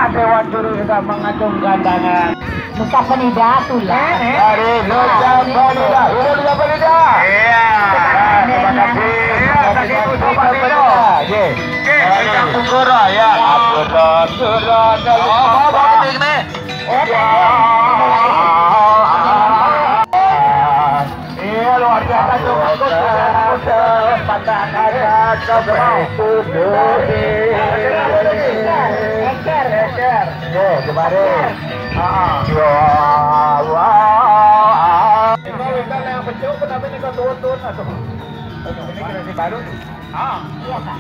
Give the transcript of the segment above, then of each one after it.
Dewan Juru juga mengacungkan tangan. Nusa Penida tulah. Dari Nusa Penida. Nusa Penida. Iya. Terima kasih. Terima kasih Nusa Penida. Oke. Yang Sugoro ya. Sugoro. Oh, bapak ini. Iya luar biasa cukup. Pandangan Eker. Kemarin. Iya Pak.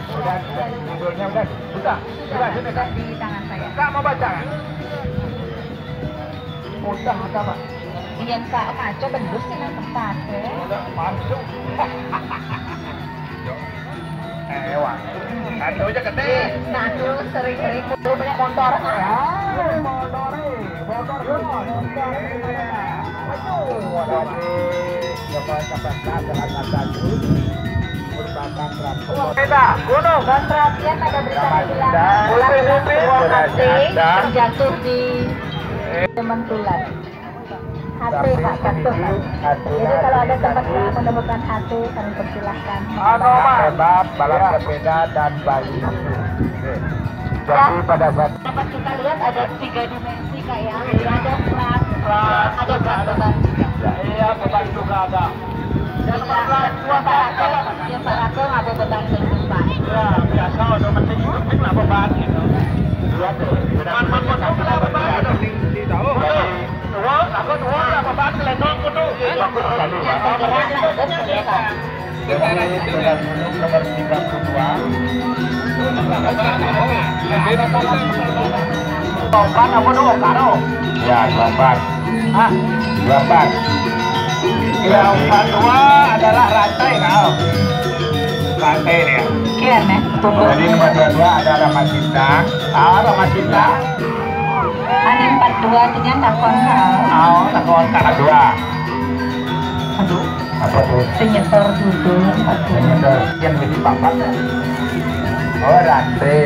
Sudah sini Kak. Di tangan saya. Kak mau baca kan? Udah Pak. Iya Pak, kacau bendus sih nang tempat. Udah masuk. Wah. Kacau aja gede. Nah, terus sering-sering banyak motor. Gunung Kontraksian ada berita bilang terjatuh di Tementulan. HT Pak, jatuh Pak. Jadi kalau ada tempat yang menemukan HT, kami persilahkan. Hebat, balap sepeda dan bayi. Jadi pada saat Dapat kita lihat ada 3 dimensi kayak ada plat, ada beban juga. iya beban juga ada. Yang Pak Rakel ada beban kehidupan. Ya biasa udah penting lah beban gitu. Lihat deh. Beban tahu. Aku tuh beban kelendong kudu. Bagus sekali. Nomor 32. Lompat apa dong karo? Ya lompat. Ah, lompat. Yang kedua adalah rantai kau. Rantai dia. Kian ya, tunggu. Jadi nomor 22 ada Ramasita. Ramasita. Ada 42 itu yang takon kau. Takon kakak 2. Aduh, Apa tuh? penyetor duduk 42. Yang jadi papat. Oh rantai.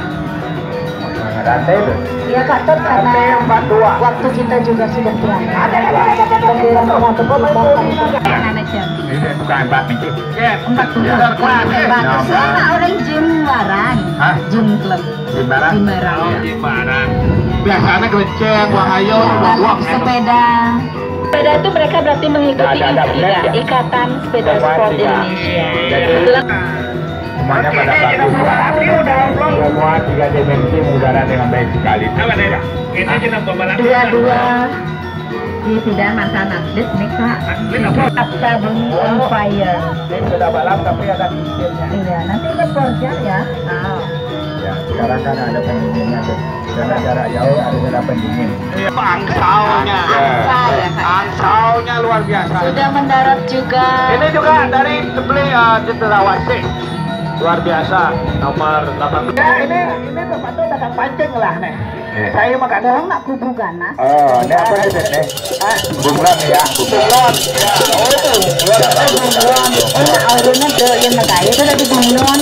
Rantai itu. Iya Kak Tot, karena waktu kita juga sudah pulang. Pembilang pemotor mana jam? Ini bukan Mbak Miki. Ya, 42. Bagus lah orang Jimbaran. Hah? Jim Club. Jimbaran? Jimbaran. Oh, Jimbaran. Biasanya keleceng, Wahayo, buang-buang. Sepeda. Sepeda itu mereka berarti mengikuti Ikatan Sepeda Sport Indonesia. Semuanya pada bagus. Semua 3 dimensi udara dengan baik sekali. Ini kita pembalap. Dua-dua di tidak mantan atlet nih Kak. Absa Bumi on Fire. Ini sudah balap tapi ada sistemnya. Iya, nanti ada Forja ya. Ya, sekarang kan ada pendinginnya tuh. Karena jarak jauh ada pendingin. Angsaunya. Angsaunya luar biasa. Sudah mendarat juga. Ini juga dari Tebeli Jendrawasih. Luar biasa, nomor 8. Ya, ini tempatnya dagang pancing lah nih. Saya makan Dorong nak kubu ganas. Oh, ini apa nih, nih? Bunglon ya, bunglon. Oh, itu bunglon. Oh, auranya ke yang negara itu dari bunglon.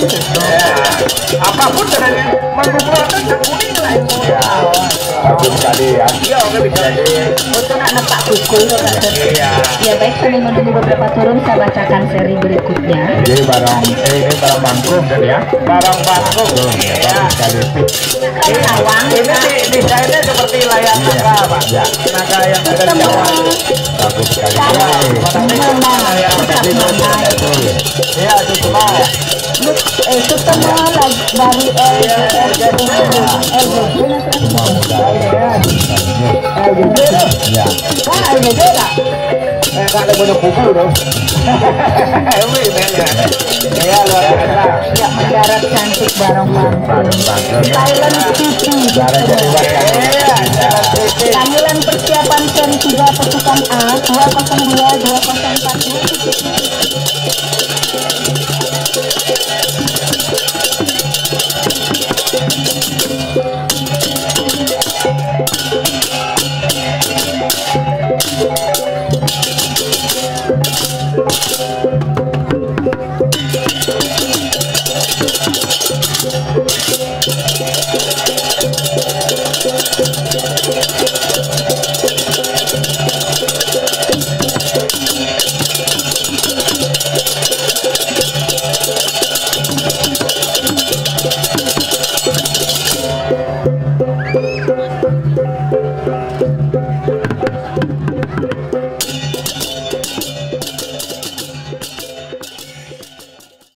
Apapun dari bunglon itu kuning lah itu. Ya, bagus sekali ya. Iya, oke bisa. Untuk nak nepak kuku. Iya. Ya baik, sambil menunggu beberapa turun, saya bacakan seri berikutnya. Jadi ini barang bangkung kan ya? Barang bangkung. Ya, sekali. Awang. Ini sih desainnya seperti layar naga, Pak. Ya. Naga yang ada di Jawa. Bagus sekali. Iya, itu semua. Itu semua dari Ya. Nggak ada banyak buku dong. Ya luar biasa. ya mendarat cantik bareng-bareng. Thailand TV. Panggilan persiapan Ken 3 pasukan A 202 202